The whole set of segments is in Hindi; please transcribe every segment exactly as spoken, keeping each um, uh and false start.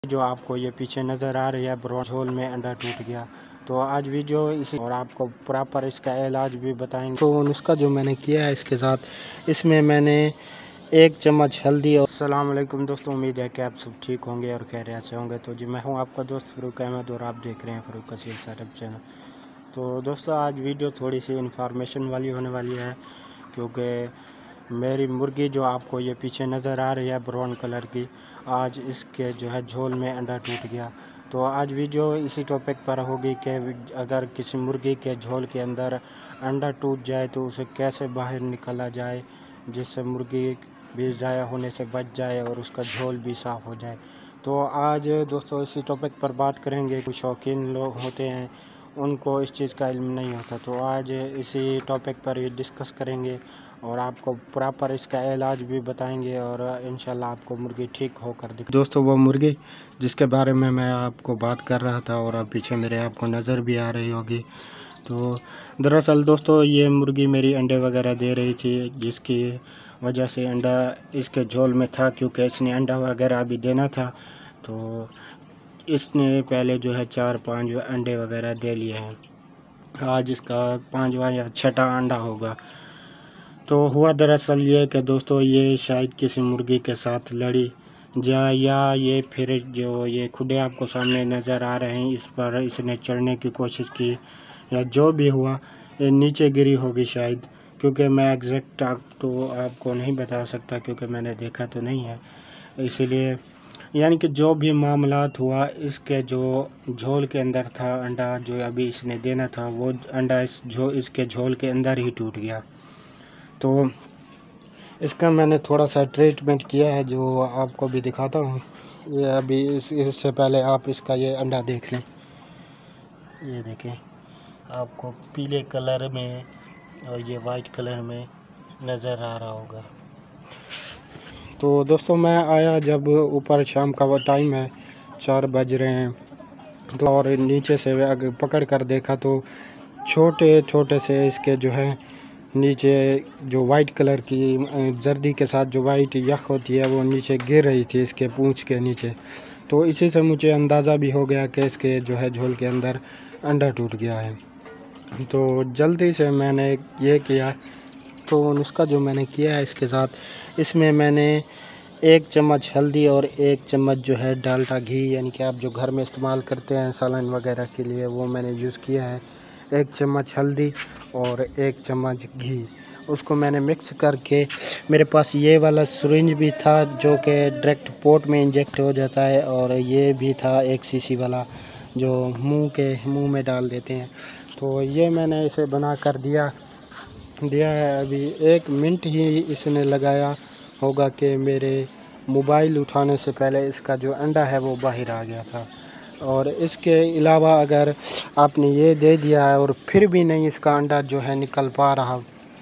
जो आपको ये पीछे नज़र आ रही है ब्रॉड होल में अंडा टूट गया। तो आज वीडियो इसी और आपको प्रॉपर इसका इलाज भी बताएंगे। तो नुस्खा जो मैंने किया है इसके साथ, इसमें मैंने एक चम्मच हल्दी और अस्सलाम वालेकुम दोस्तों, उम्मीद है कि आप सब ठीक होंगे और खैरियत से होंगे। तो जी मैं हूं आपका दोस्त फ़ारूक अहमद और आप देख रहे हैं फ़ारूक कसील सेटअप चैनल। तो दोस्तों आज वीडियो थोड़ी सी इंफॉर्मेशन वाली होने वाली है, क्योंकि मेरी मुर्गी जो आपको ये पीछे नज़र आ रही है ब्राउन कलर की, आज इसके जो है झोल में अंडा टूट गया। तो आज वीडियो इसी टॉपिक पर होगी कि अगर किसी मुर्गी के झोल के अंदर अंडा टूट जाए तो उसे कैसे बाहर निकाला जाए, जिससे मुर्गी भी ज़ाया होने से बच जाए और उसका झोल भी साफ़ हो जाए। तो आज दोस्तों इसी टॉपिक पर बात करेंगे। कुछ शौकीन लोग होते हैं, उनको इस चीज़ का इल्म नहीं होता, तो आज इसी टॉपिक पर ये डिस्कस करेंगे और आपको प्रॉपर इसका इलाज भी बताएंगे और इंशाल्लाह आपको मुर्गी ठीक होकर दिख। दोस्तों वो मुर्गी जिसके बारे में मैं आपको बात कर रहा था और अब पीछे मेरे आपको नज़र भी आ रही होगी, तो दरअसल दोस्तों ये मुर्गी मेरी अंडे वगैरह दे रही थी, जिसकी वजह से अंडा इसके झोल में था, क्योंकि इसने अंडा वगैरह अभी देना था। तो इसने पहले जो है चार पाँच अंडे वगैरह दे लिए हैं, आज इसका पाँचवा या छठा अंडा होगा। तो हुआ दरअसल ये कि दोस्तों ये शायद किसी मुर्गी के साथ लड़ी जा, या ये फिर जो ये खुदे आपको सामने नज़र आ रहे हैं इस पर इसने चढ़ने की कोशिश की, या जो भी हुआ ये नीचे गिरी होगी शायद, क्योंकि मैं एग्जैक्ट आप तो आपको नहीं बता सकता क्योंकि मैंने देखा तो नहीं है। इसीलिए यानी कि जो भी मामलात हुआ, इसके जो झोल के अंदर था अंडा जो अभी इसने देना था, वो अंडा इस झो इसके झोल के अंदर ही टूट गया। तो इसका मैंने थोड़ा सा ट्रीटमेंट किया है जो आपको भी दिखाता हूँ। ये अभी इस इससे पहले आप इसका ये अंडा देख लें, ये देखें, आपको पीले कलर में और ये वाइट कलर में नज़र आ रहा होगा। तो दोस्तों मैं आया जब ऊपर, शाम का वो टाइम है, चार बज रहे हैं, तो और नीचे से अगर पकड़ कर देखा तो छोटे छोटे से इसके जो है नीचे जो वाइट कलर की जर्दी के साथ जो वाइट यख होती है वो नीचे गिर रही थी इसके पूंछ के नीचे। तो इसी से मुझे अंदाज़ा भी हो गया कि इसके जो है झोल के अंदर अंडा टूट गया है। तो जल्दी से मैंने ये किया, तो नुस्खा जो मैंने किया है इसके साथ, इसमें मैंने एक चम्मच हल्दी और एक चम्मच जो है डालडा घी, यानी कि आप जो घर में इस्तेमाल करते हैं सालन वगैरह के लिए, वो मैंने यूज़ किया है। एक चम्मच हल्दी और एक चम्मच घी, उसको मैंने मिक्स करके, मेरे पास ये वाला सिरिंज भी था जो कि डायरेक्ट पोट में इंजेक्ट हो जाता है, और ये भी था एक सीसी वाला जो मुंह के मुंह में डाल देते हैं। तो ये मैंने इसे बना कर दिया दिया है। अभी एक मिनट ही इसने लगाया होगा कि मेरे मोबाइल उठाने से पहले इसका जो अंडा है वो बाहर आ गया था। और इसके अलावा अगर आपने ये दे दिया है और फिर भी नहीं इसका अंडा जो है निकल पा रहा,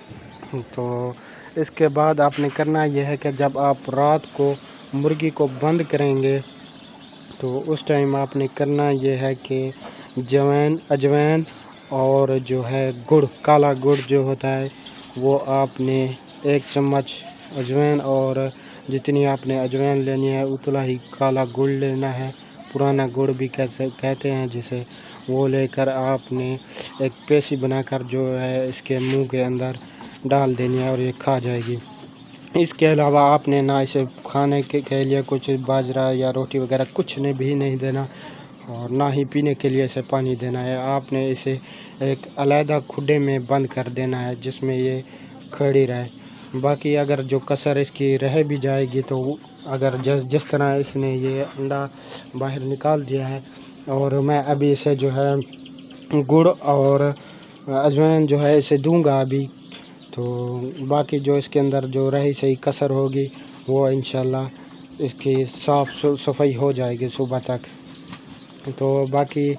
तो इसके बाद आपने करना यह है कि जब आप रात को मुर्गी को बंद करेंगे तो उस टाइम आपने करना यह है कि जवैन अजवैन और जो है गुड़, काला गुड़ जो होता है, वो आपने एक चम्मच अजवैन और जितनी आपने अजवैन लेनी है उतना ही काला गुड़ लेना है, पुराना गुड़ भी कैसे कहते हैं जिसे, वो लेकर आपने एक पेशी बनाकर जो है इसके मुंह के अंदर डाल देनी है और ये खा जाएगी। इसके अलावा आपने ना इसे खाने के, के लिए कुछ बाजरा या रोटी वगैरह कुछ ने भी नहीं देना, और ना ही पीने के लिए इसे पानी देना है। आपने इसे एक अलग खुडे में बंद कर देना है जिसमें ये खड़ी रहे। बाकी अगर जो कसर इसकी रह भी जाएगी, तो अगर जिस जिस तरह इसने ये अंडा बाहर निकाल दिया है, और मैं अभी इसे जो है गुड़ और अजवाइन जो है इसे दूंगा अभी, तो बाकी जो इसके अंदर जो रही सही कसर होगी वो इंशाल्लाह इसकी साफ़ सफाई हो जाएगी सुबह तक। तो बाकी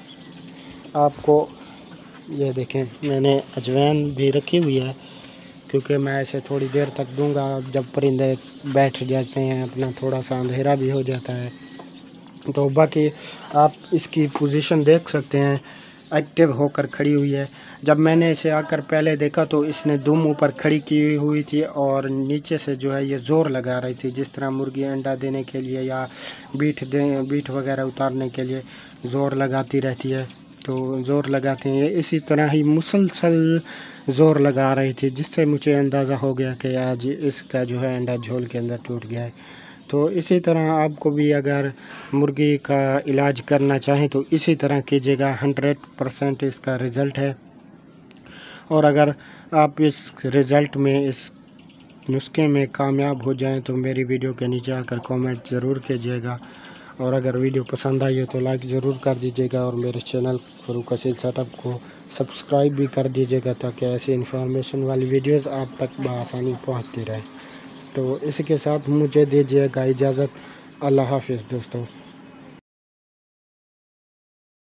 आपको ये देखें, मैंने अजवाइन भी रखी हुई है क्योंकि मैं इसे थोड़ी देर तक दूंगा, जब परिंदे बैठ जाते हैं अपना, थोड़ा सा अंधेरा भी हो जाता है। तो बाकी आप इसकी पोजीशन देख सकते हैं एक्टिव होकर खड़ी हुई है। जब मैंने इसे आकर पहले देखा तो इसने दुम ऊपर खड़ी की हुई थी और नीचे से जो है ये ज़ोर लगा रही थी, जिस तरह मुर्गी अंडा देने के लिए या बीट दे बीट वगैरह उतारने के लिए ज़ोर लगाती रहती है, तो ज़ोर लगाते हैं, इसी तरह ही मुसलसल ज़ोर लगा रही थी, जिससे मुझे अंदाज़ा हो गया कि आज इसका जो है अंडा झोल के अंदर टूट गया है। तो इसी तरह आपको भी अगर मुर्गी का इलाज करना चाहें तो इसी तरह कीजिएगा, हंड्रेड परसेंट इसका रिज़ल्ट है। और अगर आप इस रिज़ल्ट में, इस नुस्खे में कामयाब हो जाएं तो मेरी वीडियो के नीचे आकर कमेंट ज़रूर कीजिएगा। और अगर वीडियो पसंद आई हो तो लाइक ज़रूर कर दीजिएगा और मेरे चैनल फ़ारूक असील सेटअप को सब्सक्राइब भी कर दीजिएगा, ताकि ऐसी इन्फॉर्मेशन वाली वीडियोस आप तक बआसानी पहुंचती रहे। तो इसी के साथ मुझे दीजिएगा इजाज़त। अल्लाह हाफ़िज़ दोस्तों।